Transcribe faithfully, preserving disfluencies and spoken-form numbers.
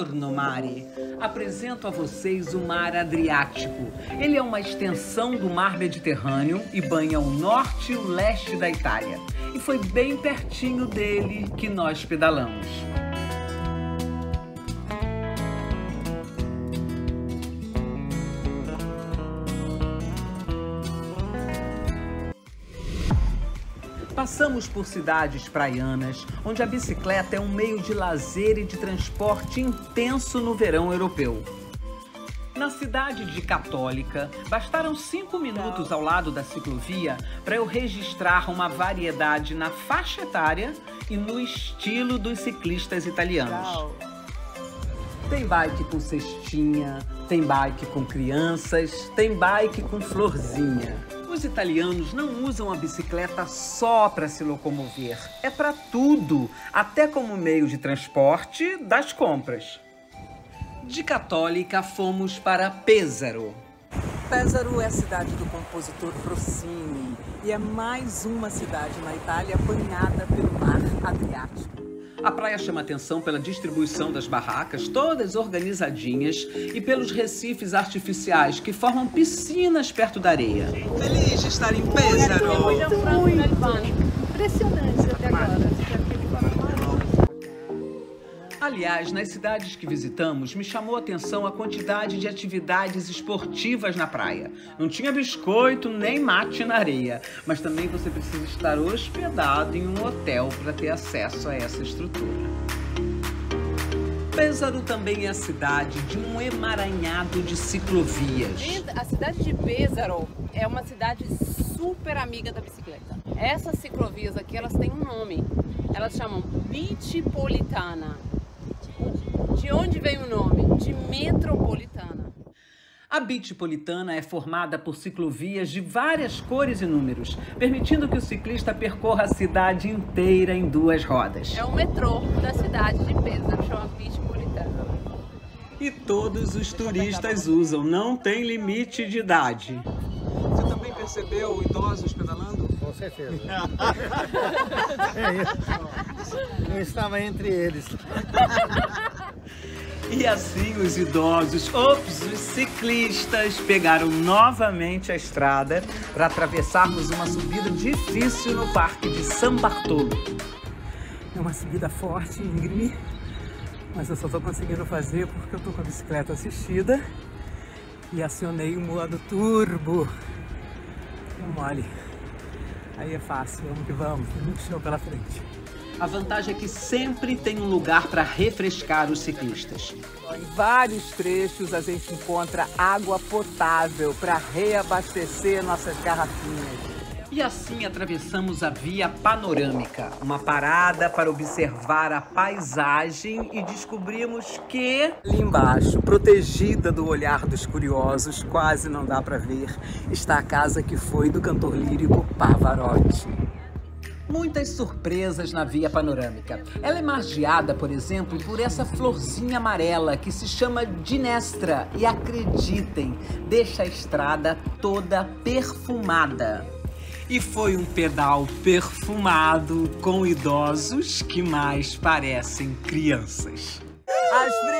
Buongiorno, mare! Apresento a vocês o Mar Adriático. Ele é uma extensão do Mar Mediterrâneo e banha o norte e o leste da Itália. E foi bem pertinho dele que nós pedalamos. Passamos por cidades praianas, onde a bicicleta é um meio de lazer e de transporte intenso no verão europeu. Na cidade de Católica, bastaram cinco minutos ao lado da ciclovia para eu registrar uma variedade na faixa etária e no estilo dos ciclistas italianos. Tem bike com cestinha, tem bike com crianças, tem bike com florzinha. Os italianos não usam a bicicleta só para se locomover, é para tudo, até como meio de transporte das compras. De Católica fomos para Pesaro. Pesaro é a cidade do compositor Rossini e é mais uma cidade na Itália banhada pelo Mar Adriático. A praia chama atenção pela distribuição das barracas, todas organizadinhas, e pelos recifes artificiais que formam piscinas perto da areia. Feliz de estar em Pesaro! Muito, muito! Impressionante até agora. Aliás, nas cidades que visitamos, me chamou a atenção a quantidade de atividades esportivas na praia. Não tinha biscoito nem mate na areia, mas também você precisa estar hospedado em um hotel para ter acesso a essa estrutura. Pesaro também é a cidade de um emaranhado de ciclovias. A cidade de Pesaro é uma cidade super amiga da bicicleta. Essas ciclovias aqui, elas têm um nome. Elas chamam Bicipolitana. De onde vem o nome? De metropolitana. A Bicipolitana é formada por ciclovias de várias cores e números, permitindo que o ciclista percorra a cidade inteira em duas rodas. É o metrô da cidade de Pesaro, chama Bicipolitana. E todos os turistas usam, não tem limite de idade. Você também percebeu idosos pedalando? Com certeza. É isso. Eu estava entre eles. E assim os idosos, ops, os ciclistas pegaram novamente a estrada para atravessarmos uma subida difícil no Parque de San Bartolo. É uma subida forte, íngreme, mas eu só estou conseguindo fazer porque eu estou com a bicicleta assistida e acionei o modo turbo. Não mole. Aí é fácil, vamos que vamos, tem muito chão pela frente. A vantagem é que sempre tem um lugar para refrescar os ciclistas. Em vários trechos a gente encontra água potável para reabastecer nossas garrafinhas. E assim atravessamos a Via Panorâmica, uma parada para observar a paisagem e descobrimos que... Ali embaixo, protegida do olhar dos curiosos, quase não dá para ver, está a casa que foi do cantor lírico Pavarotti. Muitas surpresas na Via Panorâmica. Ela é margeada, por exemplo, por essa florzinha amarela que se chama ginestra e, acreditem, deixa a estrada toda perfumada. E foi um pedal perfumado com idosos que mais parecem crianças. Às